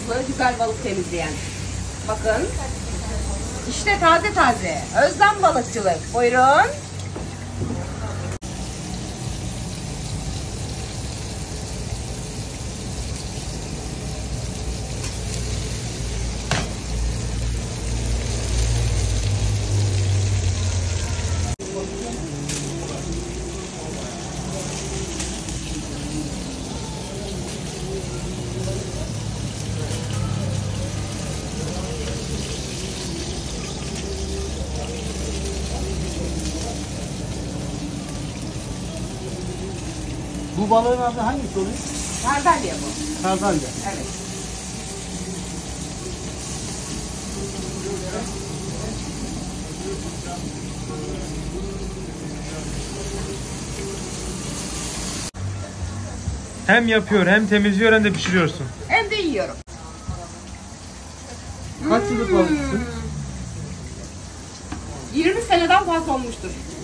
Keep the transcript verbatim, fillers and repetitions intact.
hızlı, güzel balık temizleyen. Bakın. İşte taze taze. Özlem balıkçılık. Buyurun. Bu balığın adı hangisi oluyor? Sardalya bu. Sardalya. Evet. Hem yapıyor, hem temizliyor, hem de pişiriyorsun. Hem de yiyorum. Kaç yıllık balıksın? yirmi seneden fazla olmuştur.